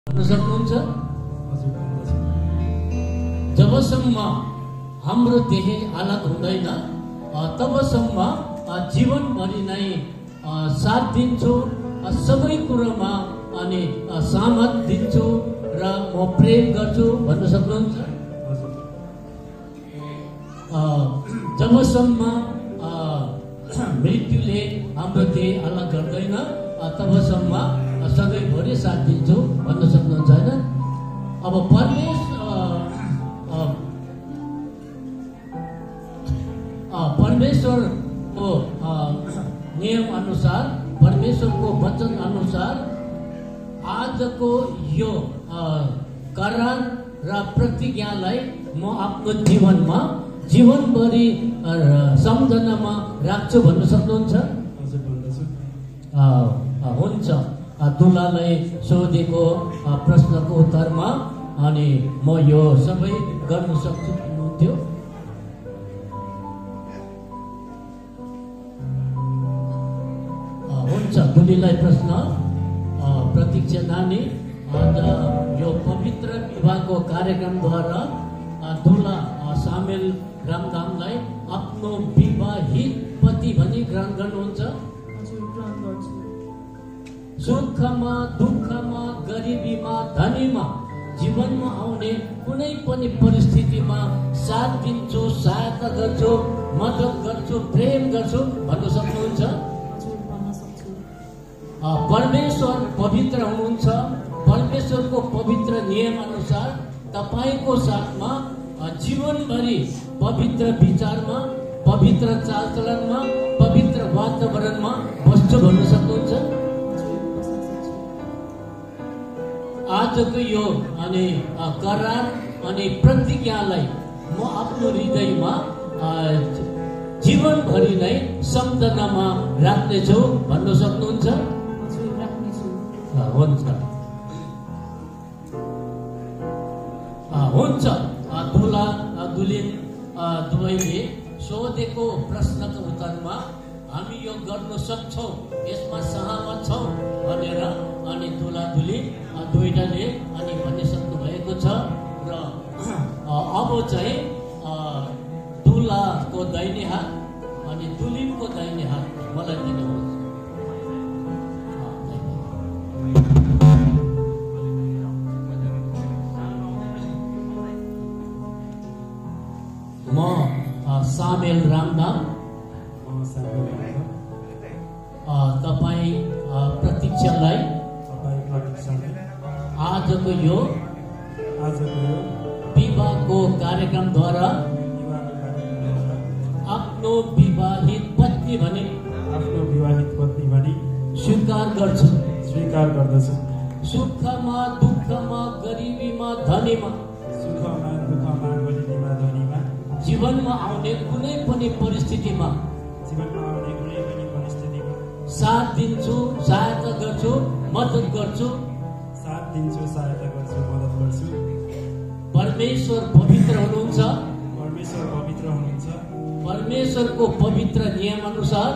भन्न सक्नुहुन्छ? जबसम्म हाम्रो देह अलग हुँदैन तबसम्म जीवनभरि नै साथ दिन्छु, सबै कुरोमा अनि सामत दिन्छु र म प्रेम गर्छु भन्न सक्नुहुन्छ? जबसम्म मृत्युले हाम्रो देह अलग गर्दैन तबसम्म सधैँभरि साथ दिन्छु भन्न सक्नुहुन्छ होइन? अब परमेश्वरको नियम अनुसार, परमेश्वरको वचन अनुसार आजको यो करार र प्रतिज्ञालाई म आफ्नो जीवनमा जीवनभरि सम्झनामा राख्छु भन्न सक्नुहुन्छ? हुन्छ। दुलालाई सोधेको प्रश्नको उत्तरमा अनि म यो सबै गर्न सक्छु भन्नुहुन्थ्यो। हुन्छ। दुलीलाई प्रश्न, प्रतीक्षा नानी, आज यो पवित्र विवाहको कार्यक्रमद्वारा दुला सामेल रामदामलाई आफ्नो विवाहित पति भनी ग्रहण गर्नुहुन्छ? सुखमा, दुःखमा, गरिबीमा, धनीमा, जीवनमा आउने कुनै पनि परिस्थितिमा साथ दिन्छु, सहायता गर्छु, मद्दत गर्छु, प्रेम गर्छु भन्न सक्नुहुन्छ? परमेश्वर पवित्र हुनुहुन्छ। परमेश्वरको पवित्र नियम अनुसार तपाईको साथमा जीवनभरि पवित्र विचारमा, पवित्र चालचलनमा, पवित्र वातावरणमा बस्छु भन्न सक्नुहुन्छ? आजको यो अनि करार अनि प्रतिज्ञालाई म आफ्नो हृदयमा जीवनभरि नै सम्झनामा राख्नेछु भन्न सक्नुहुन्छ? हुन्छ। हुन्छ। दुला दुलिन दुवैले सोधेको प्रश्नको उत्तरमा हामी यो गर्न सक्छौँ, यसमा सहमत छौँ भनेर अनि दुला दुली दुईटाले अनि भनिसक्नु भएको छ। र अब चाहिँ दुलाको दाहिने हात अनि दुलिनको दाहिने हात मलाई दिनुहोस्। म सामेल रामदाम तपाईँ प्रतीक्षालाई आजको यो विवाहको कार्यक्रमद्वारा आफ्नो विवाहित पत्नी भनी स्वीकार गर्दछु। सुखमा, दुःखमा, गरिबीमा, धनीमा, जीवनमा आउने कुनै पनि परिस्थितिमा साथ दिन्छु, सहायता गर्छु, मद्दत गर्छु। परमेश्वर पवित्र हुनुहुन्छ। परमेश्वरको पवित्र नियम अनुसार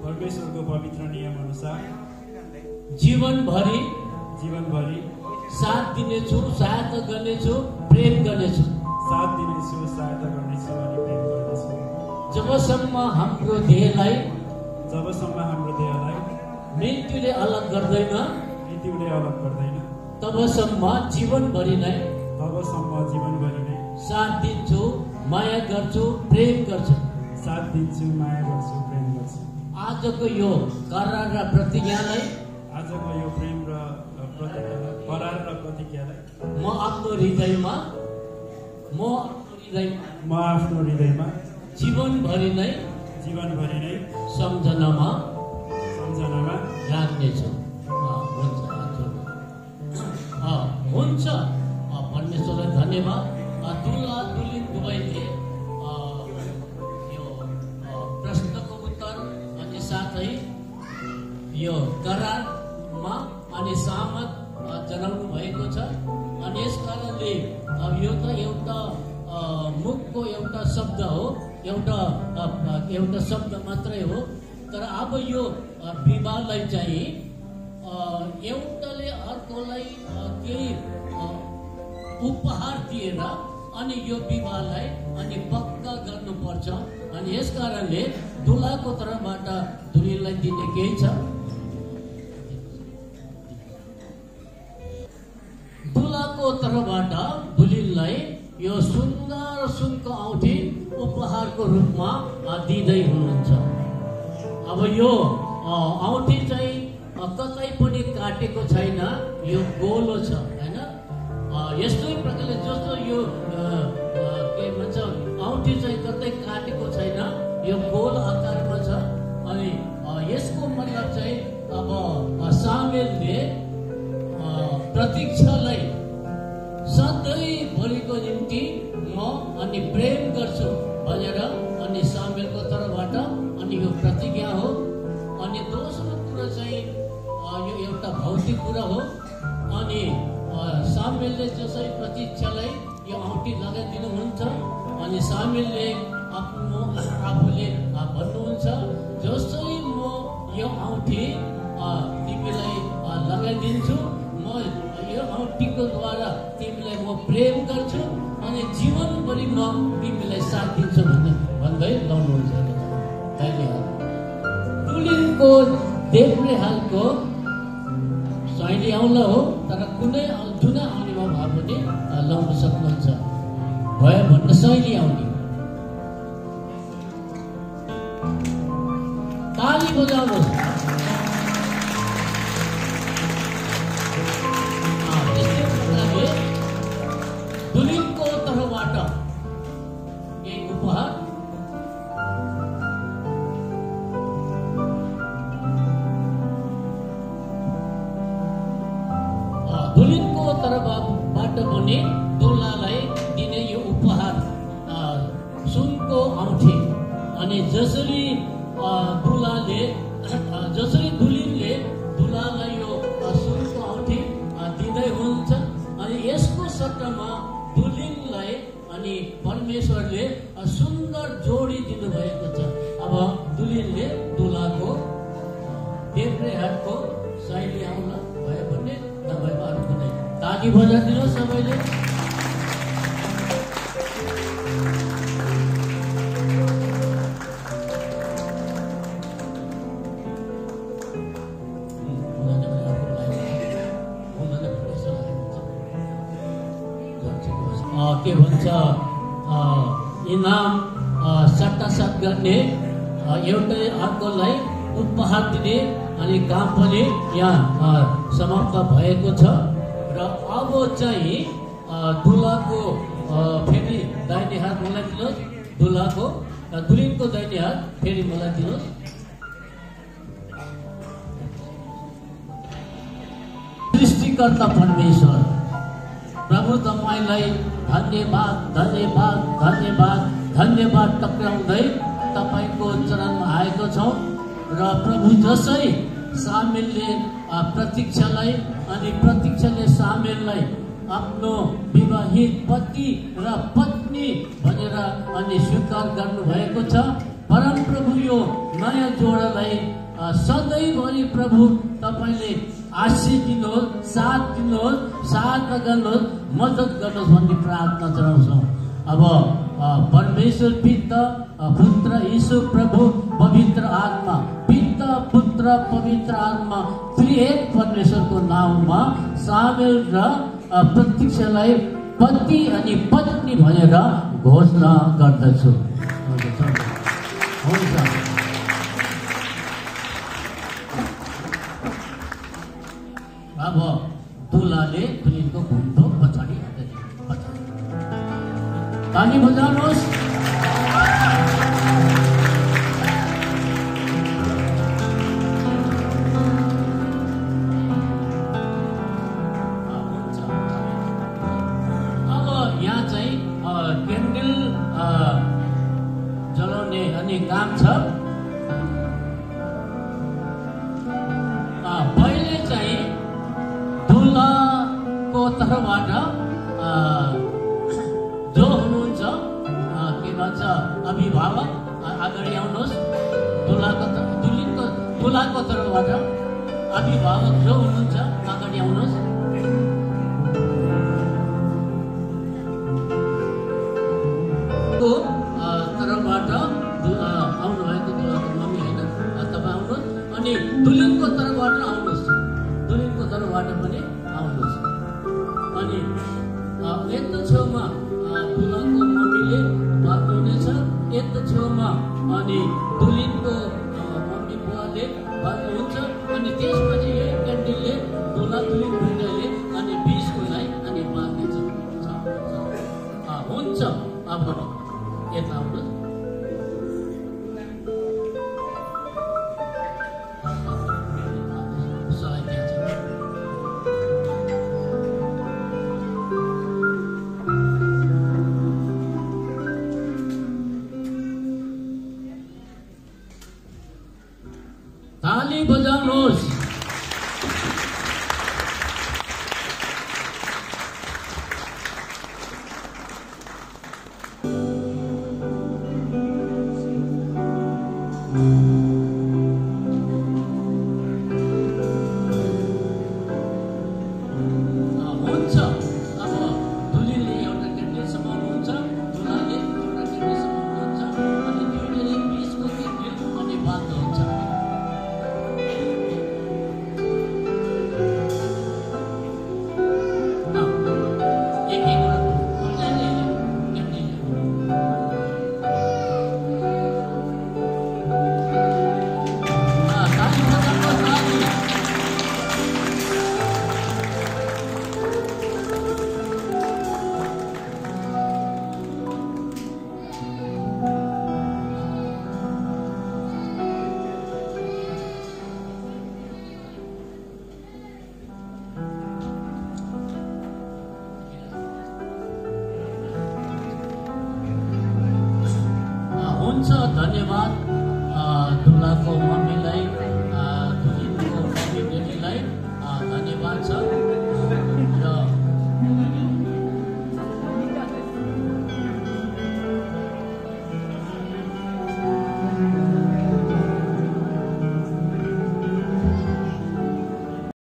जीवनभरि साथ दिनेछु, सहायता गर्नेछु, प्रेम गर्नेछु। जबसम्म हाम्रो देहलाई मृत्युले अलग गर्दैन तबसम्म जीवनभरि नै साथ दिन्छु, माया गर्छु, प्रेम गर्छु। आजको यो करार र प्रतिज्ञालाई म आफ्नो हृदयमा जीवनभरि नै सम्झनामा राख्नेछु। हुन्छ। परमेश्वरलाई धन्यवाद। दुला दुलिन दुवैले यो प्रश्नको उत्तर अनि साथै यो करारमा अनि सहमत जनाउनु भएको छ। अनि यस कारणले यो त एउटा मुखको एउटा शब्द हो, एउटा शब्द मात्रै हो, तर अब यो विवाहलाई चाहिँ एउटाले अर्कोलाई केही उपहार दिएर अनि यो विवाहलाई अनि पक्का गर्नुपर्छ। अनि यस कारणले दुलाको तर्फबाट दुलीलाई दिने केही छ। दुलाको तर्फबाट दुलीलाई यो सुन्दर सुनको औँठी उपहारको रूपमा दिँदै हुनुहुन्छ। अब यो औँठी चाहिँ कतै पनि काटेको छैन, यो गोलो छ हैन। यस्तै प्रकारले जस्तो यो के भन्छ औँठी चाहिँ कतै काटेको छैन, यो गोल आकारमा छ। अनि यसको मतलब चाहिँ अब सामेलले प्रतीक्षालाई सधैँभरिको निम्ति म अनि प्रेम गर्छु भनेर अनि सामेलको तर्फबाट अनि यो प्रतिज्ञा हो। अनि दोस्रो कुरा चाहिँ यो एउटा भौतिक कुरा हो। अनि सामेलले जसरी प्रतीक्षालाई यो औँठी लगाइदिनुहुन्छ अनि सामेलले आफूले भन्नुहुन्छ जसरी म यो औँठी तिमीलाई लगाइदिन्छु, म यो औँठीको द्वारा तिमीलाई म प्रेम गर्छु अनि जीवनभरि म तिमीलाई साथ दिन्छु भन्दै लाउनुहुन्छ। दुलीको देब्रे हालको शैली औँला हो, तर कुनै जुनै औँलीमा भए पनि लाउन सक्नुहुन्छ। भयो भन्न शैली औँली। ताली बजाउनुहोस्। यस्तै प्रकारले दुलीको तर्फबाट केही उपहार दुलीको तर्फबाट पनि दुलालाई दिने यो उपहार सुनको औँठी। अनि जसरी दुलीले दुलालाई यो सुनको औँठी दिँदै हुनुहुन्छ अनि यसको सट्टामा दुलीलाई अनि परमेश्वरले सुन्दर जोडी दिनुभएको छ। अब दुलीले दुलाको देब्रे हातको शैली औँला भयो भने नभएमा अरू कुनै। ताली बजाइदिनुहोस् सबैले। के भन्छ इनाम सट्टासाट गर्ने, एउटै अर्कोलाई उपहार दिने अनि काम पनि यहाँ समाप्त भएको छ। र अब चाहिँ दुलाको फेरि दाहिने हात मलाई दिनुहोस्, दुलीको दाहिने हात फेरि मलाई दिनुहोस्। सृष्टिकर्ता परमेश्वर प्रभु तपाईँलाई धन्यवाद धन्यवाद धन्यवाद धन्यवाद टक्राउँदै तपाईँको चरणमा आएको छौँ। र प्रभु जसरी सामेलले प्रतीक्षालाई अनि प्रतीक्षाले सामेललाई आफ्नो विवाहित पति र पत्नी भनेर अनि स्वीकार गर्नुभएको छ। परम प्रभु यो नयाँ जोडालाई सधैँभरि प्रभु तपाईँले आशीष दिनुहोस्, साथ दिनुहोस्, सहायता गर्नुहोस्, मद्दत गर्नुहोस् भन्ने प्रार्थना चढाउँछौँ। अब परमेश्वर पिता पुत्र यीशु प्रभु पवित्र आत्मा, पिता पुत्र पवित्र आत्मा त्रिएक परमेश्वरको नाममा सामेल र प्रतीक्षालाई पति अनि पत्नी भनेर घोषणा गर्दछु। हुन्छ। अब दुलाले दुलीको घुम्दो पछाडि ताली बजाउनुहोस्। अब यहाँ चाहिँ क्यान्डल जलाउने अनि काम छ। पहिले चाहिँ दुलाको तर्फबाट जो हुनुहुन्छ के भन्छ अभिभावक अगाडि आउनुहोस्। दुलाको तर्फबाट अभिभावक जो हुनुहुन्छ अगाडि आउनुहोस्। तर्फबाट आउनुभएको दुलाको मम्मी होइन, तपाईँ आउनुहोस्। अनि दुलिनको तर्फबाट आउनुहोस्, दुलिनको तर्फबाट पनि आउनुहोस्। अनि यस्तो छेउमा दुलाको मम्मीले बाँध्नुहुनेछ, यस्तो छेउमा अनि दुलिनको मम्मी बुवाले बाँध्नुहुन्छ। अनि त्यसपछि यो क्यान्डिलले दुला दुलिन दुइटाले अनि 20कोलाई अनि बाँध्नेछ। हुन्छ, अब यता आउनुहोस्। ताली बजाउनुहोस्। हुन्छ, अब दुलीले एउटा क्यान्डिल समाउनुहुन्छ, दुलाले एउटा क्यान्डिल समाउनुहुन्छ, अनि दुईले 20को क्यान्डिल अनि बाँध्नुहुन्छ। हुन्छ, धन्यवाद दुलाको मम्मीलाई।